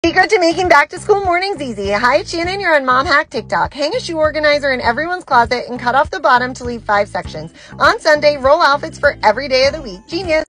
Secret to making back to school mornings easy. Hi, it's Shannon. You're on Mom Hack TikTok. Hang a shoe organizer in everyone's closet and cut off the bottom to leave 5 sections. On Sunday, roll outfits for every day of the week. Genius.